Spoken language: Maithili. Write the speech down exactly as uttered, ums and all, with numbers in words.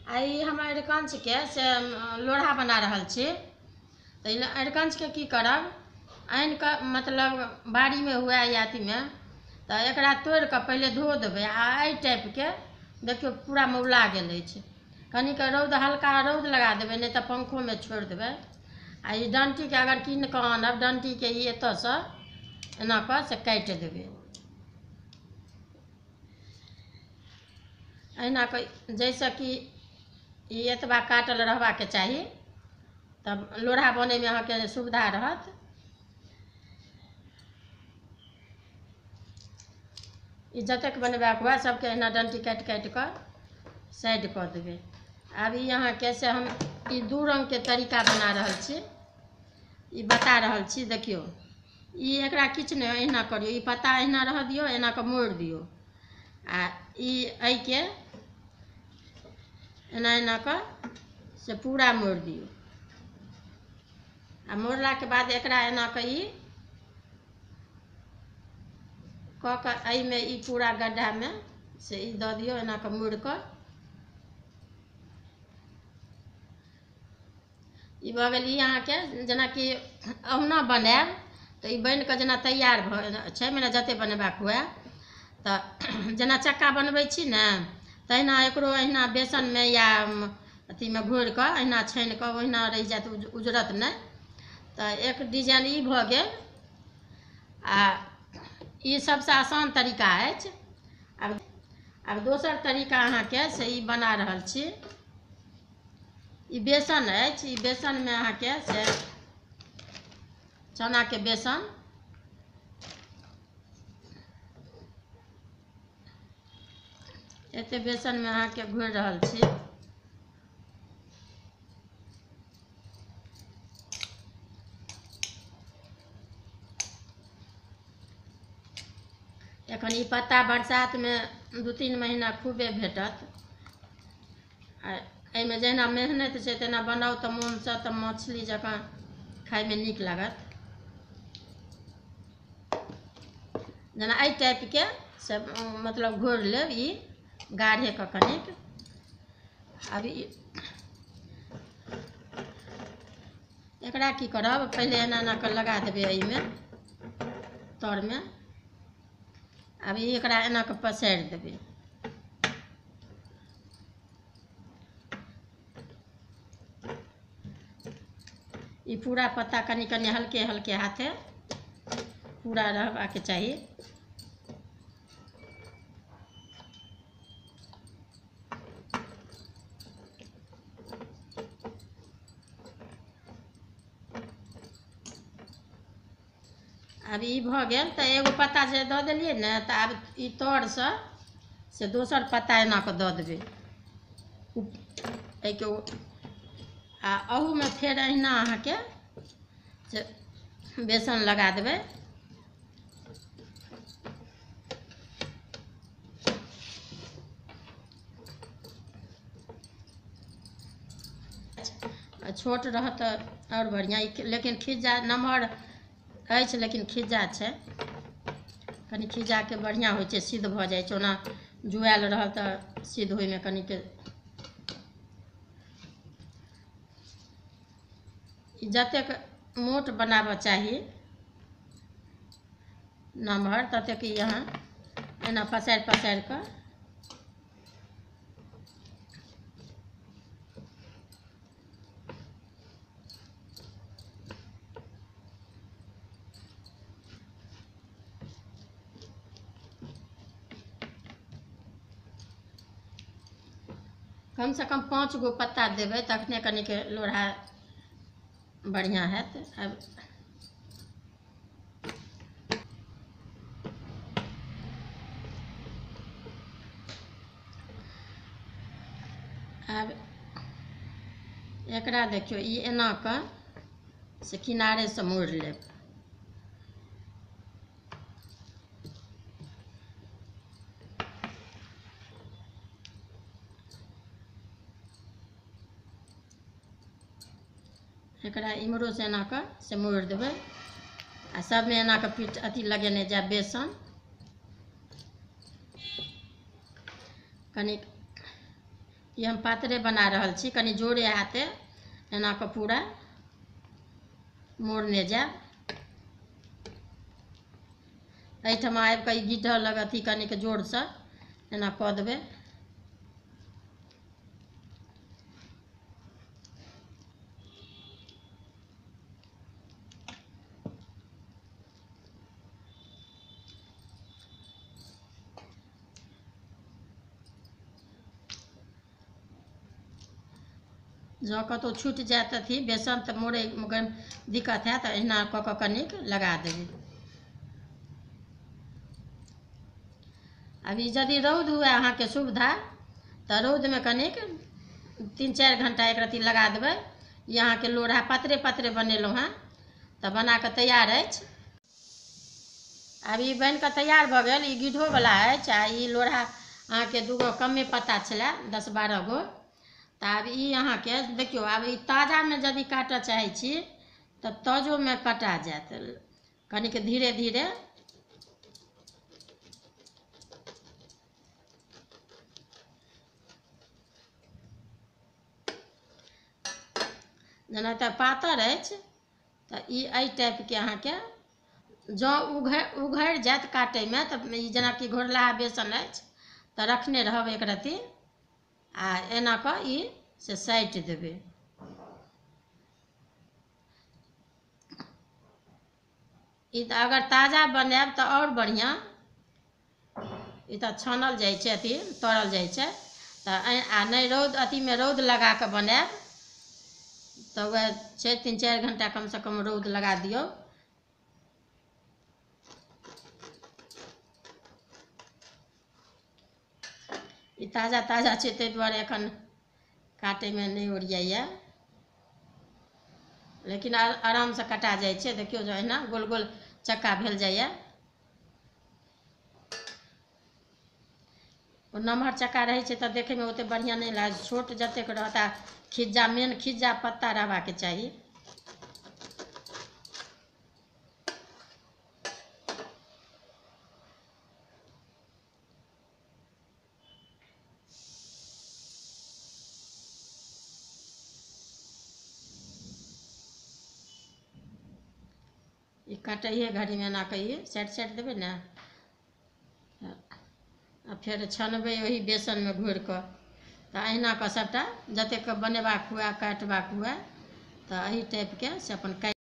आई हम अरिकंच के से लोढ़ा बना रहल छी। तो अरिकंच के की करब, आनि कऽ मतलब बाड़ी में हुए या अथी में, तो एकरा तोड़ कऽ पहले धो देबै। आ एहि टाइप के देखियो पूरा मौला गेल अछि। कनिक रौद हल्का रौद लगा देबै, नहीं तो पंखो में छोड़ देबै। आ ई डंटी के अगर कीन कऽ आनब, डंटी के ई एतऽ सँ एना कऽ से काटि देबै। अहिना कऽ जैसे कि ई एतबा काटल रहबाक चाही, तब लोढ़ा बनै में अहाँके सुविधा रहत। ई जतेक बनेबाक हुए सबके एहिना डंटी काटि काटि कऽ साइड कऽ देबै। आब ई अहाँके से हम ई दू रंग के तरीका बना रहल छी, ई बता रहल छी। देखियो ई एकरा किछु नहीं, अहिना करियो, ई पत्ता अहिना रह दियो, एना कऽ मोड़ि दियो। आ ई एहि के एना एना कऽ से पूरा मोड़ि दियो। आ मोड़ला के बाद एकरा एना कऽ ई कऽ कऽ एहि में ई पूरा गड्ढा में से ई दऽ दियो, एना कऽ मोड़ि कऽ। ई भऽ गेल। ई अहाँके जेनाकि अहुना बनाएब तऽ ई बनि कऽ जेना तैयार भऽ छै, मने जते बनेबाक हुए। तऽ जेना चक्का बनबै छी ने, तहिना एकरो अहिना बेसन में या अथी में घोरि कऽ अहिना छानि कऽ ओहिना रहि जायत, उजरत नहीं। तऽ एक डिजाइन ई भऽ गेल। आ ई सबसे आसान तरीका अछि। आब आब दोसर तरीका अहाँके से ई बना रहल छी। ई बेसन अछि, ई बेसन में अहाँके से चना के बेसन, एते बेसन में अहाँके घोरि रहल छी। एखन ई पत्ता बरसात में दू तीन महीना खूबे भेटत। आ एहिमे जहिना मेहनत छै तेना बनाउ तऽ मोन सँ, तऽ मछली जकाँ खाय में नीक लागत। जेना एहि टाइप के से मतलब घोरि लेब, ई गाढ़े कऽ कनिक। अब ई एकरा की करब, पहले एना एना कऽ लगा देबै एहि में तर में। अब ई एकरा एना कऽ पसारि देबै। ई पूरा पत्ता कनि कनि हल्के हल्के हाथे पूरा रहबाक चाही। अब ई भऽ गेल। तऽ एगो पत्ता जे दऽ देलियै ने, तऽ आब ई तर सँ से दोसर पत्ता एना कऽ दऽ देबै एहि के। आ अहू में फेर अहिना अहाँके से बेसन लगा देबै। छोट रहत और बढ़िया, लेकिन खिज्जा नमहर अछि लेकिन खिज्जा छै, कनि खिज्जा के बढ़िया होइ छै, सिद्ध भऽ जाइ छै। ओना जुआयल रहल तऽ सिद्ध होय में कनिक। जतेक मोट बनाबऽ चाही नमहर, ततेक ई अहाँ एना पसारि पसारि कऽ कम से कम पाँच गो पत्ता देबै, तखने कनिक लोढ़ा बढ़िया हैत। अब आब एकरा देखियो, ई एना कऽ से किनारे से मोड़ि लेब। एकरा इम्हरो से एना कऽ से मोड़ि देबै। आ सब में एना कऽ पीठ अथी लगेने जायब बेसन। कनिक ये हम पातरे बना रहल छी, कनी जोरे हाथे एना कऽ पूरा मोड़ने जाएब। एहिठाम आबि कऽ ई गिद्धऽ लग अथी कनिक जोरसँ एना कऽ देबै। जँ कतहु छूटि जायत अथी बेसन तऽ मोड़ैमे दिक्कत हैत, अहिना कऽ कऽ कनिक लगा देबै। अभी यदि रौद हुए अहाँके सुविधा तऽ रौदमे कनिक तीन चारि घंटा एक रत्ती लगा देबै। ई अहाँके लोढ़ा पातरे पातरे बनेलहुँ हेँ तऽ बना कऽ तैयार अछि। आब ई बनि कऽ तैयार भऽ गेल। ई गिद्धोवला अछि आ ई लोढ़ा अहाँके दूगो कमे पत्ता छलए, दस बारह गो। तऽ आब ई अहाँके देखियौ, आब ई ताजामे यदि काटऽ चाहै छी तऽ ताजोमे कटा जायत, कनिक धीरे धीरे। जेना तऽ पातर अछि तऽ ई एहि टाइपके अहाँके जँ उघरि उघरि जायत काटैमे तऽ ई जेनाकि घोरलाहा बेसन अछि तऽ रखने रहब एक रत्ती आ एना कऽ ई से साटि देबै। ई तऽ अगर ताजा बनायब तऽ आओर बढ़िआँ। ई तऽ छानल जाइ छै, अथी तरल जाइ छै तऽ आ नहि रौद अथीमे रौद लगा कऽ बनायब तऽ वएह छै तीन चारि घंटा कमसँ कम रौद लगा दियौ। ई ताजा ताजा छै ताहि दुआरे एखन काटैमे नहि ओरियाइए, लेकिन आरामसँ कटा जाइ छै। देखियौ जे अहिना गोल गोल चक्का भेल जाइए। ओ नमहर चक्का रहै छै तऽ देखैमे ओतेक बढ़िआँ नहि लागै छै, छोट जतेक रहत आ खिज्जा मेन खिज्जा पत्ता रहबाक चाही। ई काटैए घड़ीमे एना कऽ ई साइड साइड देबै ने आ फेर छनबै ओही बेसनमे घोरि कऽ। तऽ अहिना कऽ सभटा जतेक बनेबाक हुए काटबाक हुए तऽ एही टाइपके से अपन काटि